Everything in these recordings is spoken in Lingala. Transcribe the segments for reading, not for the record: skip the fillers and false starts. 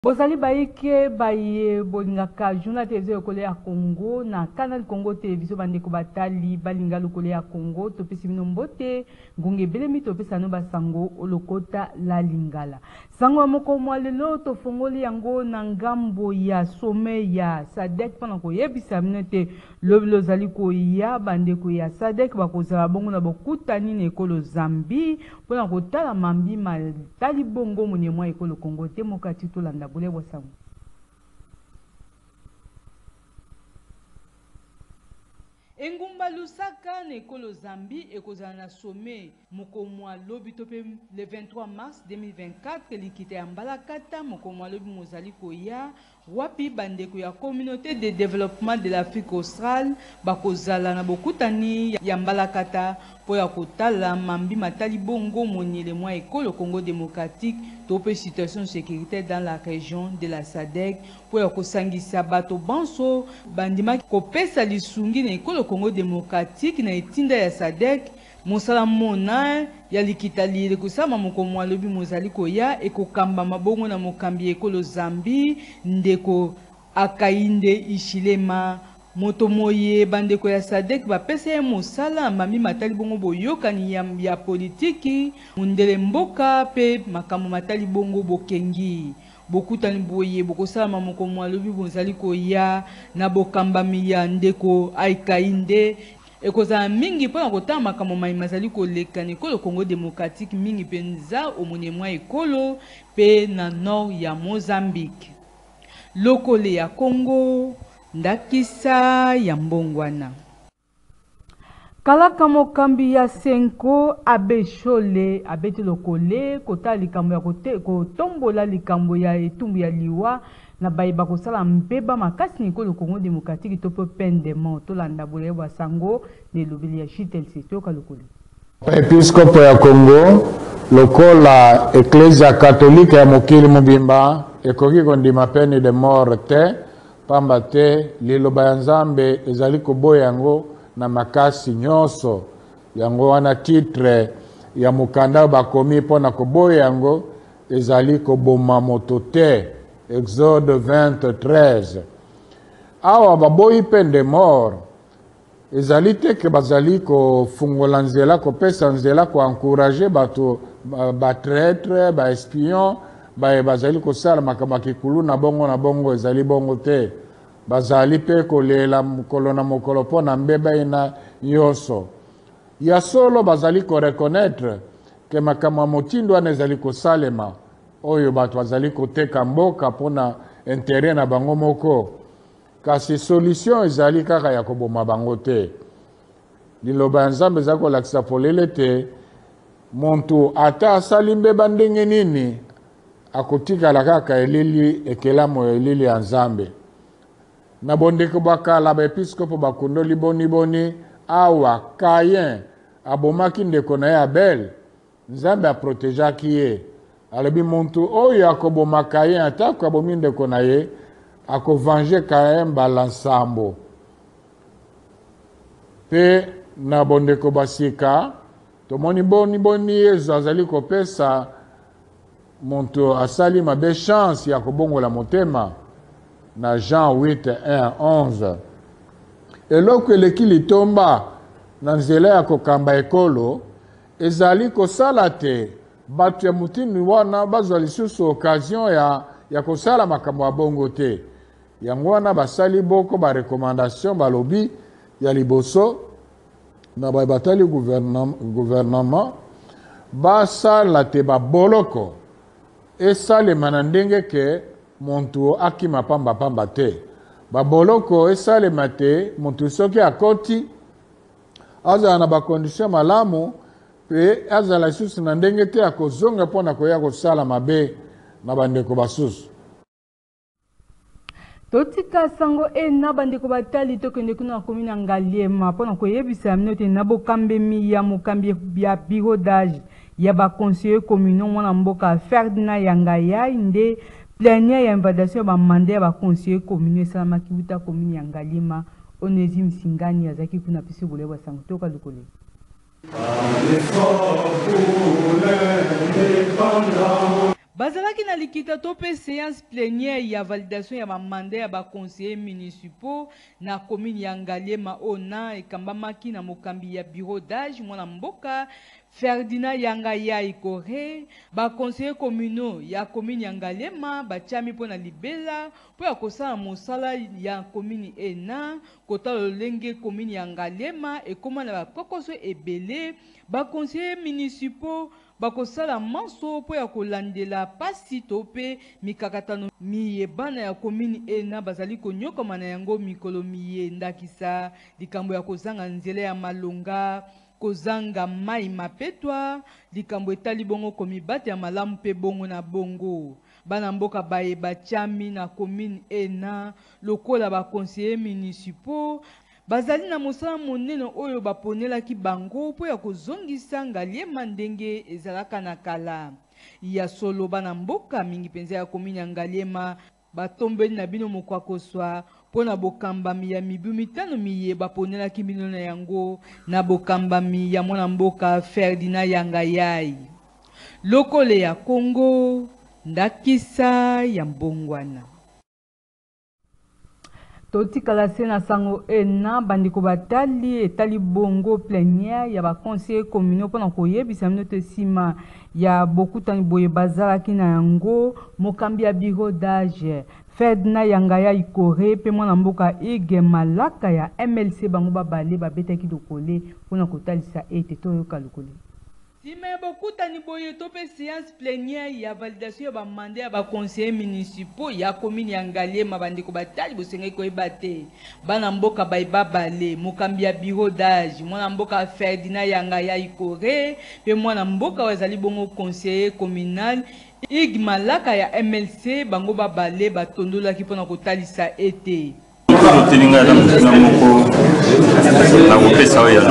Bozali baike baye bolingaka journal télévision lokole ya Congo na canal Congo télévision bandeko batali balinga lokole ya Congo topesi bino mbote ngonge belemi topesa no basango olokota la lingala sango moko mwa lelo tofongoli yango na ngambo ya sommet ya SADC pona koyebisa bino te lobilo zali koya bandeko ya SADC bakozala bongo na bokutani na ekolo Zambie pona kotala mambi matali bongo mone mwa ekolo Congo te mokati tolanda bule bosango. Engumba Lusaka na ekolo Zambie ekozala na sommet mokomwa lobi tope le 23 mars 2024 likite ya Mbalakata mokomwa lobi mozali koya wapi bandeko ya communauté de développement de l'Afrique australe bakozala na bokutani ya Mbalakata po ya kotala mambi matali bongo monyele mwa ekolo Congo démocratique tope situation sécuritaire dans la région de la SADC po ya kosangisa bato banso bandima kopesa lisungi na ekolo Congo démocratique na etinda ya SADC mosala mona ya likitali lekusama mokomwa lobi mozali koya ekokamba mabongo na mokambi ekolo Zambie ndeko Akainde Ishilema moto moye bandeko ya SADC bapesa ye mosala mami matali bongo boyokani ya politiki mundele mboka pe makambo matali bongo bokengi bokutani boye bokosala mokomwa lobi mozali koya na bokambami ya ndeko Akainde ekozala mingi pona kotala makambo mazali koleka na ekolo Congo démocratique mingi penza omone mwa ekolo pe na nord ya Mozambique lokole ya Congo ndakisa ya mbongwana kalaka mokambi ya Senko abeshole abeti lokole kota likambo ya kotombola likambo ya etumbu ya liwa na bayeba kosala mpeba makasi nikolo Congo démocratique topo pendement tolanda bole bwa sango ne lobeli ya Chitelsi toka lokole Episcope ya Congo lokola Ecclesia catholique ya mokili mobimba ekoki kondima peine de mort te pamba te liloba ya Nzambe ezali koboya yango na makasi nyonso yango wana titre ya mukanda bakomi pona koboya yango ezali koboma moto te Exode 20:13 awa baboyi peine de mort ezali te ke bazali kofungola nzela kopesa nzela koencourage bato batraître baespion bazali kosala makambo kikulu na bongo ezali bongo te bazali pe kolela mokolo na mokolo mpo na mbeba ina nyonso ya solo bazali koreconnaître ke makambo ya motindo wana ezali kosalema oyo bato bazali koteka mboka mpona intérêt na bango moko kasi solution ezali kaka ya koboma bango te liloba ya Nzambe ezali kolakisa polele te muntu ata asali mbeba ndenge nini akotikala kaka elili ekelamo ya elili ya Nzambe na bondeko bakala baepiskopo bakundoli boni awa Kayin abomaki ndeko na ye Abel Nzambe aprotegeaki ye alobi muntu oyo akoboma Kayin atako abomi ndeko na ye akovange Kayin mbala nsambo pe na bondeko basika tomoni boni Yesu azali kopesa muntu asali mabe chance ya kobongola motema na Jean 8:1-11 eloko eleki litomba na nzela ya kokamba ekolo ezali kosala te bato ya mutini wana bazwa lisusu occasion ya kosala makambo ya bongo te yango wana basali boko barekomandation balobi ya liboso na batali gouvernement basala te baboloko esalema na ndenge ke muntu akima pamba te baboloko esalema te muntu soki akoti azala na bakondition malamu pe azala lisusu na ndenge te akozonga mpona koya kosala mabe na bandeko basusu totika sango na bandeko batali tokende kuna komi na Ngaliema mpona koyebisa bino te na bokambemi ya mokambi ya bureau d'âge ya baconseiller communaux mwana mboka Ferdinand Yangayai nde plénière ya invitation ba mandat ya baconseiller communaux esalamaki buta commune ya Ngaliema Onésime Singani azaki kuna pisi bole bwa sango toka lokole bazalaki na likita to pe séance plénière ya validation ya mandat ya ba conseillers municipaux na commune ya Ngaliema ona ekambamaki na mokambi ya bureau d'âge mwana mboka Ferdinand Yangaya Ikore, ba conseiller communaux ya commune ya Ngaliema batiami pona libela po ya kosala mosala ya commune ena kota lolenge commune ya Ngaliema ekoma na ba kokoso ebele ba conseillers municipaux bakosala manso po ya kolandela pasi to pe mikakatano miyebana ya commune ena bazali konyokoma na yango mikolo miyendakisa likambo ya kozanga nzela ya malonga kozanga mai mapetwa likambo etali bongo komibate ya malamu pe bongo na bongo bana mboka baye batiami na commune ena lokola ba conseillers municipaux bazali na mosala monene oyo baponelaki bango po ya kozongisa Ngaliema ndenge ezalaka na kala ya solo bana mboka mingi penza ya commune ya Ngaliema batombeli na bino mokwa pona bokambami ya mibu mitano miye baponelaki bino na yango na bokambami ya mwana mboka Ferdinand Yangayai lokole ya Congo ndakisa ya mbongwana. Totikala sena sango ena bandiko batali etali bongo plénière ya ba conseillers communaux pona koyebisa minote sima ya bokutani boye bazalaki na yango mokambi ya bureau d'âge Ferdinand Yangaya Ikore pe mwana mboka Ige Malaka ya MLC bango babale babetaki dokole pona kotalisa ete toyoka lokole. Sima bokutani boye to pe séance plénière ya validation ya ba mandat ya ba conseillers municipaux ya commune ya Ngaliema bandiko batali bosengai koyeba te bana mboka babale mokambi ya bureau d'âge mwana mboka Ferdinand Yangaya Ikore pe mwana mboka wazali bongo conseiller communal Ig Malaka ya MLC bango babale batondolaki pona kotalisa ete Teninga na moko na kopesa ya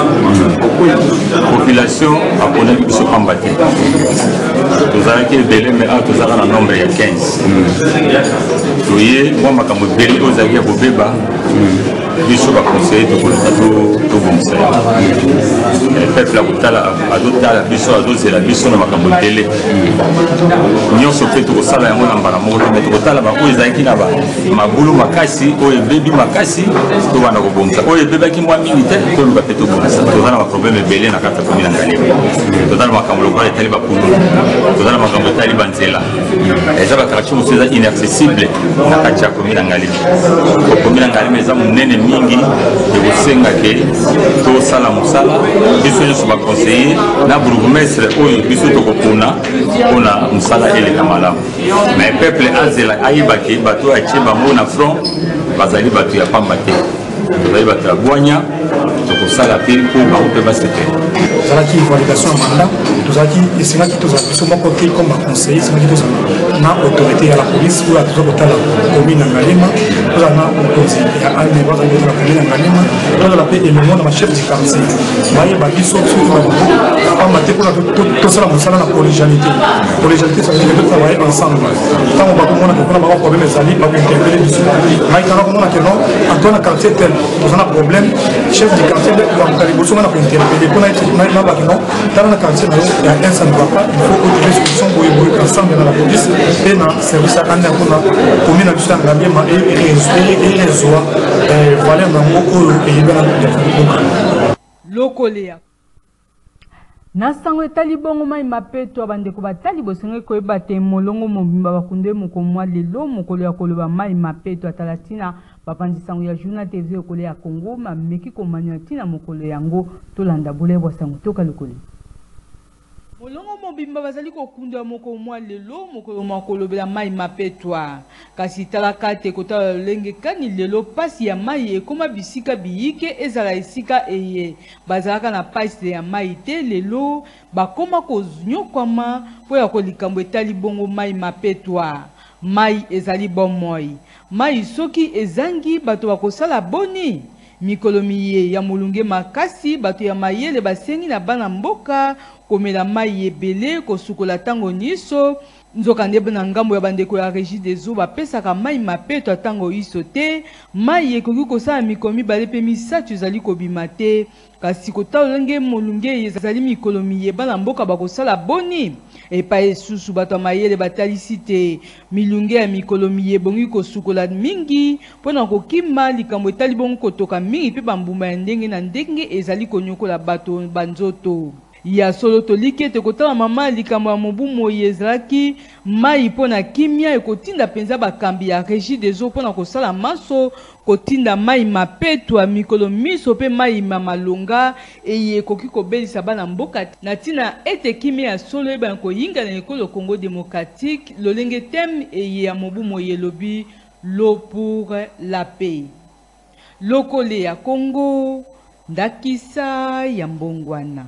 population apona biso pambate tozalaki ebele mais a tozala na nombre ya 15 toye mwa makambo ebele ozalaki ya kobeba biso baconseiller tobongisa peuple akotala azotala biso azozela biso na makambo ebele nyonso mpe tokosala yango na mbala moko te me tokotala baoyo ezalaki na mabulu makasi oyo ebebi makasi tobanda kobongisa oyo ebebaki mwa mingi te toluka mpe tobongisa toza na baproblème ebele na kati ya commune ya Ngaliema toza na makambo lokola etali bapulu toza na makambo etali banzela eza bakartier mosusu eza inaccessible na kati ya commune ya Ngaliema commune ya Ngaliema eza monene mingi ekosengake tosala mosala biso nyonso baconseiller na bourgmestre oyo biso tokopona mpona mosala eleka malamu mais peuple azela ayebaki bato atie bango na front bazali bato ya pamba te tozali bato ya bwanya tokosala mpe mpo bango mpe basepela tozalaki validation ya mandat tozalaki esengaki tozala biso moko te comme baconseiller esengaki tozala na autorité ya la police oyo toza kotala commune ya Ngaliema tozala na mokonzi ya arme bazali kotala commune ya Ngaliema tozala mpe elongo na bachef du quartier bayeba biso pamba te mpona tosala mosala na collégialité cetadire totravaille ensemble ntango bakomona kokona bango problème ezali bakointerpele biso maitana komona keno antoine na quartier tel toza na problème chef du quartier bakoka liboso nga na kointerpele mpona na bakeno tala na quartier na yo ya un ça ne va pas il faut trouver solution boyeboye ensemble na la police et na service ya ane mpona commune na biso ya Ngaliema ezwa valeur nango oyo eyebela lokolea na sango etali bongo mai mapeto bandeko batali bosengai koyeba te molongo mobimba bakunde mokomwa lelo mokolo ya koloba mai mapeto atala tina bapandi sango ya journal TV okolo ya Congo mameki komanya tina mokolo yango tolanda bole bwa sango toka lokole molongo mobimba bazali kokunda mokomwa lelo mokolo makolobela mai mapetwa kasi talaka te kotala lolenge kani lelo pasi ya mai ekoma bisika biyike ezala esika eye bazalaka na pasi ya mai te lelo bakoma konyokwama po ya kolikambo etali bongo mai mapetwa mai ezali bomoi mai soki ezangi bato bakosala boni mikolo miye ya mulunge makasi bato ya mayele basengi na bana mboka komela mai ebele kosukola tango niso nzokande na ngambo ya bandeko ya Régie des eaux bapesaka mai mapeto atango iso te mai ekoki kosala mikolo mibale pe misatu ezali kobima te kasi kotala lolenge molunge ezali mikolo miyeba na mboka bakosala boni epai esusu bato ya mayele batalisi te milunge ya mikolo miyebongi kosukola mingi mpona kokima likambo etali bongo kotoka mingi mpe bambuma ya ndenge na ndenge ezali konyokola bato banzoto ya solo toliki ete kotala mama likambo ya mobu moi ezalaki mai mpona kimia ekotinda mpenza bakambi ya Régie des eaux mpona kosala maso kotinda mai mapeto ya mikolo miso mpe mai mamalonga eye ekoki kobelisa bana mboka na ntina ete kimia ya solo eyebana koyinga na ekolo Congo démocratique lolenge teme eye ya mobu moi elobi l'eau pour la paix lokole ya Congo ndakisa ya mbongwana.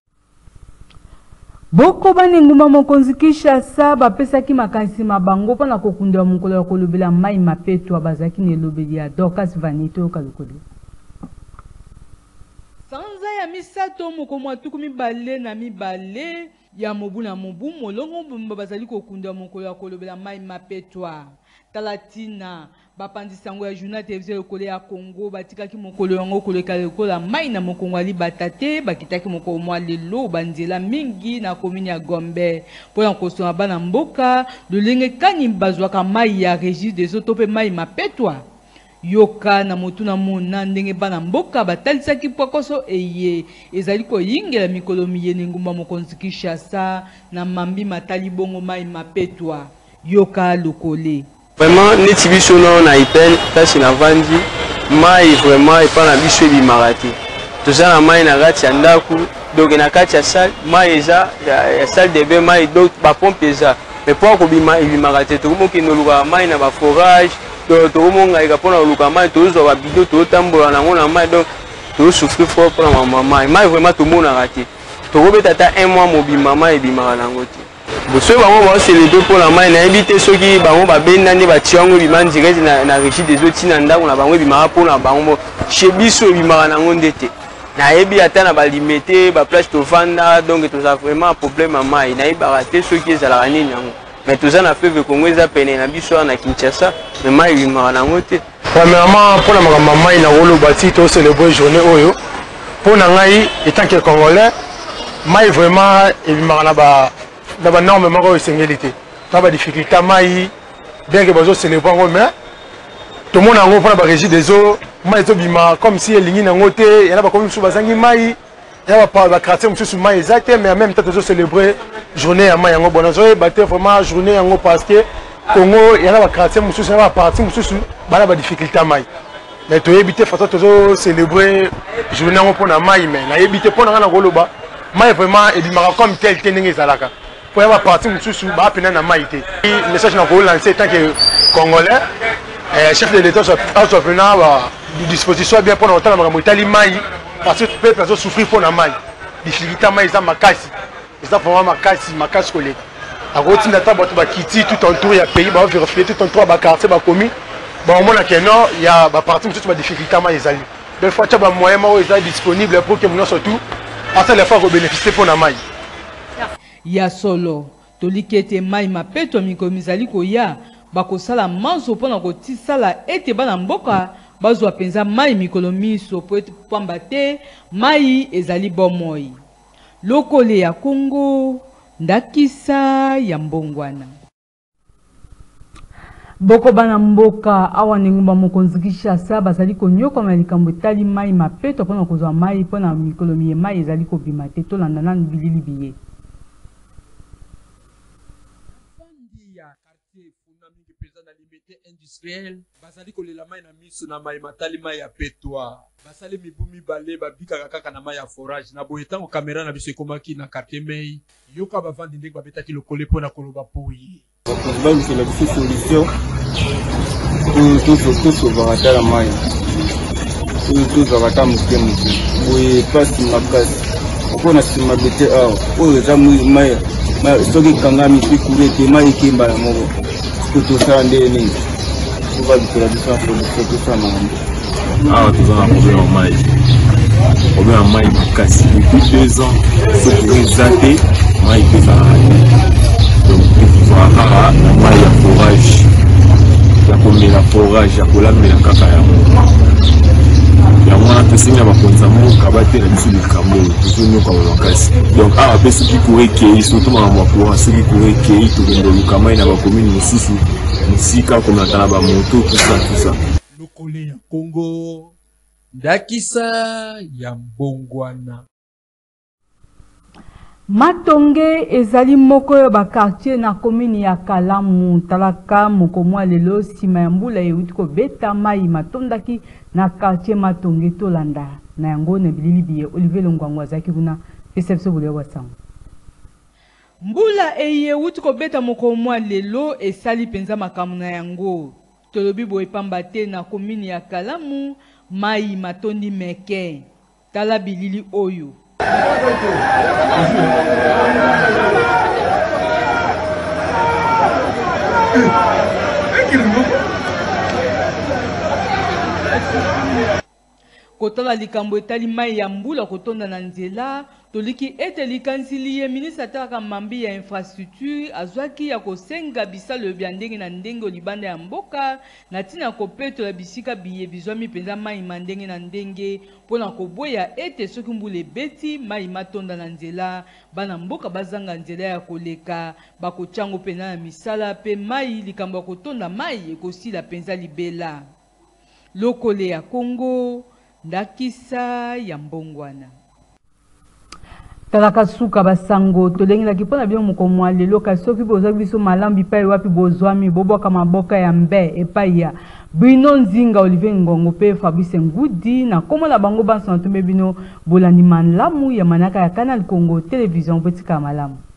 Boko bani nguma mokonzi Kinshasa bapesaki makanisi mabango mpona kokundela mokolo ya kolobela mai mapeto bazaki na elobeli ya Dorcas Vanito kalokoli. Sanza ya misato mokomwa tuku mibale na mibale ya mobu na mobu molongo mbumba bazali kokundela mokolo ya kolobela mai mapetwa. Talatina bapandisango ya journal télévision lokole ya Congo batikaki mokolo yango koleka lokola mai na mokongo ali batate bakitaki mokolo mwa lelo banzela mingi na commune ya Gombe mpona kosonga bana mboka lolenge kani bazwaka mai ya Régie des eaux to pe mai mapetwa yoka na motuna mona ndenge bana mboka batalisaki pokoso eye ezali koyingela mikolo miyene ngumba mokonzi Kinshasa na mambi matali bongo mai mapetwa yoka lokole. Vraiment, neti biso na ipel kasi na vandi mai vraiment epa na biso ebimaka te toza na mai na kati ya ndako donc na kati ya salle mai eza ya salle de bain mai donc bapompe eza mais mpo akobima ebimaka te tokomokende oluka mai na baforage tokomongaika mpona oluka mai tozwa babido tozotambola nango na mai donc tozosouffrir fort mpona mai mai vraiment tomonaka te tokobeta ata 1 mois mobima mai ebimaka nango te boso bango baoselebre mpona mai nayebi te soki bango babendani batia yango ebima direct na Régie des eaux ntina ndako na bango ebimaka mpona bango chez biso ebimaka nango nde te nayebi ata na balimete baplace tovanda donc toza vraiment problème ya mai nayebaka te soki ezalaka nini yango mais toza na fleuve Congo eza pene na biso wana na Kinshasa mais mai ebimaka nango te. Premièrement mpona makambo ya mai na koloba ti tocelebre journée oyo mpona ngai etant que congolais mai vraiment ebimaka na banorme moko esengeli te na badifficulté mai bien que bazocelebre yango mais tomona yango mpona barégie des eaux mai ezobima comme si elingi nango te yana bakomi mosusu bazangi mai yana bakartier mosusu mai eza te mais en même temps tozocelebre journée ya mai yango bon nazoyeba te vraiment journée yango parce que Congo yana bakartier mosusu yana baparti mosusu bana badifficulté ya mai mais toyebi te façon tozocelebre journée yango mpona mai mais nayebi te mpona nga na koloba mai vraiment ebimaka comme tel te ndenge ezalaka pour avoir parti mususu ba pena na maïté message na ko lancer tant que congolais chef de l'état soit pena de disposition bien pour autant na motali mai parce que peuple a souffrir pour na mai difficulté mai za makasi ça vraiment makasi koleka a roti na ta bato ba kiti tout autour ya pays ba vérifier tout autour ba quartier ba commis ba au moins que non il y a ba parti mususu ba difficulté mai ezali des fois tu ba moyen mo est disponible pour que nous surtout à ça les fois bénéficier pour na mai ya solo toliki ete mai mapeto mikolo mizali koya bakosala manso mpona kotisala ete bana mboka bazwa mpenza mai mikolo miso po ete pamba te mai ezali bomoi lokole ya Congo ndakisa ya mbongwana. Boko bana mboka awa ningumba mokonzi Kinshasa bazali konyoka na likambo etali mai mapeto mpona kozwa mai mpona mikolo miye mai ezali kobima te tolanda nanu bilili biye. Industriel bazali kolela mai na miso na mai matali mai ya petwa basale mibu mibale babika kaka na mai ya forage na boye tango kamera na biso ekomaki na quartier mei yoka bavandi ndenge babetaki lokole mpona koloba poyi c'est la solution tout sauvera la mai tout sauvera muke boye pasi makasi okona sima bete awa oyo eza mai soki kangami mpe kule te mai ekemba na moko tosala nde nini tobabikola biso ya production tosala makambo awa toza na problème ya mai makasi depuis 2 ans soki eza te mai ezalaka te donc ekozala na mai ya forage ya komela forage ya kolamela kaka yango yango wana tosenga bakonza mboka batela biso likambo tozonyoka makasi donc awa mpe soki kura ekei surtout makambo ya courant soki kura ekei tokende luka mai na bakomine mosusu mosika komata na bamoto tusa lokole ya Congo ndakisa ya mbongwana. Matonge ezali moko yo ba quartier na commune ya Kalamu talaka moko mwa lelo sima ya mbula euti ko beta mai matondaki na quartier Matonge tolanda na yango ne bilili biye Olivier Longwango azaki kuna reception bule wasang. Mbula euti ko beta moko mwa lelo esali penza makamu na yango tolobi boye pamba te na commune ya Kalamu mai matondi meke tala bilili oyo. Kotala likambo etali mai ya mbula kotonda na nzela toliki ete likansili ye ministre ataka mambi ya infrastructure azwaki ya kosenga bisalo bya ndenge na ndenge libanda ya mboka na tina kopetola bisika biye bizwami penza mai mandenge na ndenge pona koboya ete soki mbula ebeti mai matonda na nzela bana mboka bazanga nzela ya koleka bakochango pena na misala pe mai likambo ya kotonda mai ekosila penza libela lokole ya Congo ndakisa ya mbongwana. Talaka suka basango tolengi la kipona bien mukomwa lelo kasoki boza biso malambi pa wapi bozwami boboka maboka ya mbe epai ya Bino Nzinga Olivier Ngongo pe Fabrice Ngudi na komo la bango banso na tumbe bino bolandi malamu ya manaka ya Canal Congo Télévision Betika malamu.